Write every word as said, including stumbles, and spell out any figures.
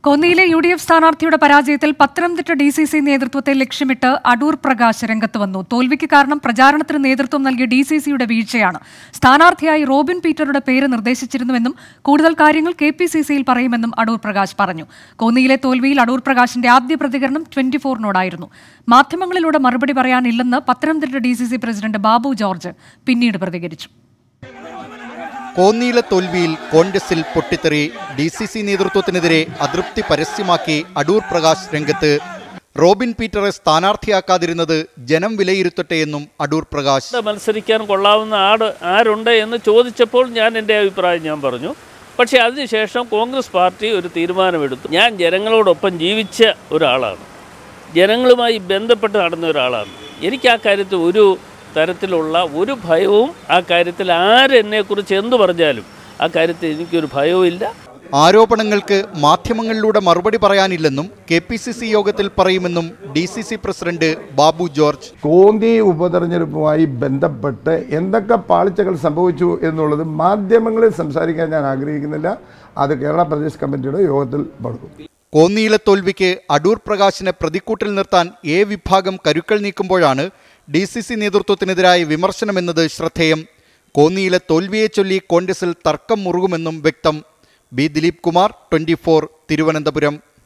കോന്നിയിലെ U D F സ്ഥാനാർത്ഥിയുടെ പരാജയത്തിൽ Pathanamthitta D C C നേതൃത്വത്തെ ലക്ഷ്യമിട്ട് അടൂർ പ്രകാശ് രംഗത്ത് വന്നു. തോൽവിക്ക് കാരണം പ്രചാരണത്തിന് നേതൃത്വം നൽകിയ ഡി സി സിയുടെ വീഴ്ചയാണ്. സ്ഥാനാർത്ഥിയായി റോബിൻ പീറ്ററുടെ പേര് നിർദ്ദേശിച്ചിരുന്നുവെന്നും കൂടുതൽ കാര്യങ്ങൾ കെ പി സി സിയിൽ പറയുമെന്നും അടൂർ പ്രകാശ് പറഞ്ഞു. കോന്നിയിലെ തോൽവിയിൽ അടൂർ പ്രകാശിന്റെ ആദ്യ പ്രതികരണം ട്വന്റി ഫോറിനോടായിരുന്നു. മാധ്യമങ്ങളിലൂടെ മറുപടി പറയാനില്ലെന്ന് Pathanamthitta D C C president Babu George പിന്നീട് പ്രതികരിച്ചു. കോന്നിയിലെ തോൽവിയിൽ കോൺഗ്രസിൽ പൊട്ടിത്തെറി. ഡി സി സി നേതൃത്വത്തിനെതിരെ അതൃപ്തി പരസ്യമാക്കി അടൂർ പ്രകാശ് രംഗത്ത്. റോബിൻ പീറ്ററെ സ്ഥാനാർത്ഥിയാക്കാതിരുന്നത് ജനം വിലയിരുത്തട്ടെ എന്നും അടൂർ പ്രകാശ്. മത്സരിക്കാൻ കൊള്ളാവുന്ന ആട് ആരുണ്ട് എന്ന് ചോദിച്ചപ്പോൾ ഞാൻ എൻ്റെ അഭിപ്രായം ഞാൻ പറഞ്ഞു. പക്ഷേ അതിനുശേഷം കോൺഗ്രസ് പാർട്ടി ഒരു തീരുമാനമെടുത്തു. ഞാൻ ജനങ്ങളോടൊപ്പം ജീവിച്ച ഒരാളാണ്, ജനങ്ങളുമായി ബന്ധപ്പെട്ട് നടന്ന ഒരാളാണ്. എനിക്ക് ആ കാര്യത്തിൽ ഒരു തരത്തിലുള്ള ഒരു ഭയവും, ആ കാര്യത്തിൽ ആരെന്നെക്കുറിച്ച് എന്തു പറഞ്ഞാലും ആ കാര്യത്തിൽ എനിക്കൊരു ഭയവും ഇല്ല. ആരോപണങ്ങൾക്ക് മാധ്യമങ്ങളിലൂടെ മറുപടി പറയാനില്ലെന്നും കെ പി സി സി യോഗത്തിൽ പറയുമെന്നും D C C president Babu George. Konni ഉപതെരഞ്ഞെടുപ്പുമായി ബന്ധപ്പെട്ട് എന്തൊക്കെ പാളിച്ചകൾ സംഭവിച്ചു എന്നുള്ളത് മാധ്യമങ്ങളിൽ സംസാരിക്കാൻ ഞാൻ ആഗ്രഹിക്കുന്നില്ല. അത് കേരള പ്രദേശ് കമ്മിറ്റിയുടെ യോഗത്തിൽ നടക്കും. കോന്നിയിലെ തോൽവിക്ക് അടൂർ പ്രകാശിനെ പ്രതിക്കൂട്ടിൽ നിർത്താൻ എ വിഭാഗം കരുക്കൾ നീക്കുമ്പോഴാണ് ഡി സി സി നേതൃത്വത്തിനെതിരായ വിമർശനമെന്നത് ശ്രദ്ധേയം. കോന്നിയിലെ തോൽവിയെ ചൊല്ലി കോൺഗ്രസിൽ തർക്കം മുറുകുമെന്നും വ്യക്തം. B Dileep Kumar, twenty four, Thiruvananthapuram.